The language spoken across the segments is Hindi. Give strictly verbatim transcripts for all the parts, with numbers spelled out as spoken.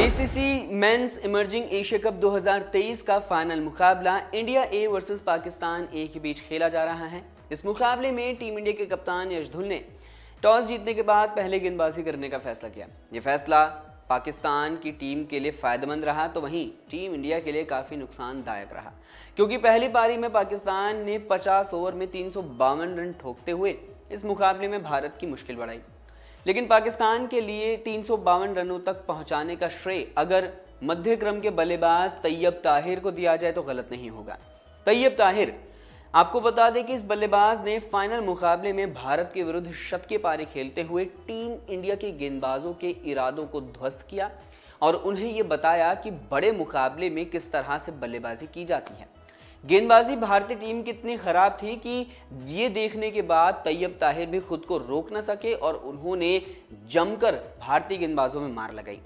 ICC men's emerging Asia cup दो हज़ार तेईस का फाइनल मुकाबला India A versus Pakistan A के बीच खेला जा रहा है। इस मुकाबले में टीम इंडिया के कप्तान यश धुल ने टॉस जीतने के बाद पहले गेंदबाजी करने का फैसला किया। यह फैसला पाकिस्तान की टीम के लिए फायदेमंद रहा तो वहीं टीम इंडिया के लिए काफी नुकसानदायक रहा, क्योंकि पहली पारी में पाकिस्तान ने पचास ओवर में तीन सौ बावन रन ठोकते हुए इस मुकाबले में भारत की मुश्किल बढ़ाई। लेकिन पाकिस्तान के लिए तीन सौ बावन रनों तक पहुंचाने का श्रेय अगर मध्य क्रम के बल्लेबाज तैयब ताहिर को दिया जाए तो गलत नहीं होगा। तैयब ताहिर, आपको बता दें कि इस बल्लेबाज ने फाइनल मुकाबले में भारत के विरुद्ध शतकीय पारी खेलते हुए टीम इंडिया के गेंदबाजों के इरादों को ध्वस्त किया और उन्हें यह बताया कि बड़े मुकाबले में किस तरह से बल्लेबाजी की जाती है। गेंदबाजी भारतीय टीम की इतनी खराब थी कि ये देखने के बाद तैयब ताहिर भी खुद को रोक न सके और उन्होंने जमकर भारतीय गेंदबाजों में मार लगाई।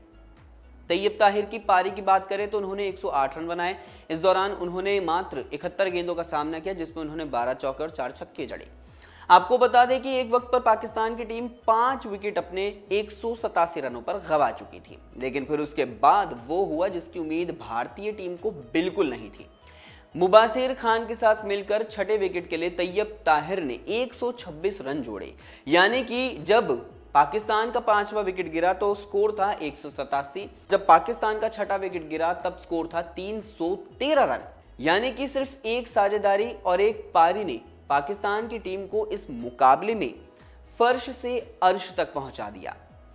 तैयब ताहिर की पारी की बात करें तो उन्होंने एक सौ आठ रन बनाए। इस दौरान उन्होंने मात्र इकहत्तर गेंदों का सामना किया, जिसमें उन्होंने बारह चौके और चार छक्के जड़े। आपको बता दें कि एक वक्त पर पाकिस्तान की टीम पांच विकेट अपने एक सौ सतासी रनों पर गंवा चुकी थी, लेकिन फिर उसके बाद वो हुआ जिसकी उम्मीद भारतीय टीम को बिल्कुल नहीं थी। मुबासिर खान के साथ मिलकर छठे विकेट के लिए तैयब ताहिर ने एक सौ छब्बीस रन जोड़े, यानी कि जब पाकिस्तान का पांचवा विकेट गिरा तो स्कोर था एक सौ सतासी। जब पाकिस्तान का छठा विकेट गिरा तब स्कोर था तीन सौ तेरह रन, यानी कि सिर्फ एक साझेदारी और एक पारी ने पाकिस्तान की टीम को इस मुकाबले में फर्श से अर्श तक पहुंचा दिया।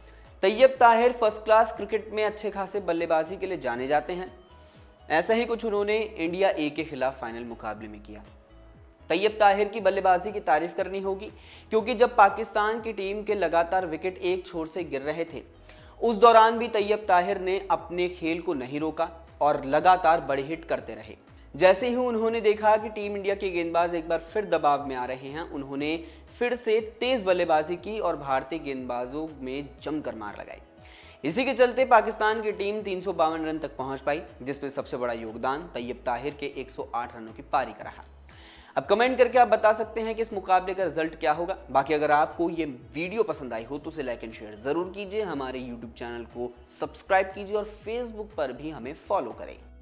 Tayyab Tahir first class cricket में अच्छे खासे बल्लेबाजी के लिए जाने जाते हैं। ऐसा ही कुछ उन्होंने इंडिया ए के खिलाफ फाइनल मुकाबले में किया। तैयब ताहिर की बल्लेबाजी की तारीफ करनी होगी, क्योंकि जब पाकिस्तान की टीम के लगातार विकेट एक छोर से गिर रहे थे उस दौरान भी तैयब ताहिर ने अपने खेल को नहीं रोका और लगातार बड़े हिट करते रहे। जैसे ही उन्होंने देखा कि टीम इंडिया के गेंदबाज एक बार फिर दबाव में आ रहे हैं, उन्होंने फिर से तेज बल्लेबाजी की और भारतीय गेंदबाजों में जमकर मार लगाई। इसी के चलते पाकिस्तान की टीम तीन सौ बावन रन तक पहुंच पाई, जिसमें सबसे बड़ा योगदान तैयब ताहिर के एक सौ आठ रनों की पारी का रहा। अब कमेंट करके आप बता सकते हैं कि इस मुकाबले का रिजल्ट क्या होगा। बाकी अगर आपको ये वीडियो पसंद आई हो तो उसे लाइक एंड शेयर जरूर कीजिए, हमारे यूट्यूब चैनल को सब्सक्राइब कीजिए और फेसबुक पर भी हमें फॉलो करें।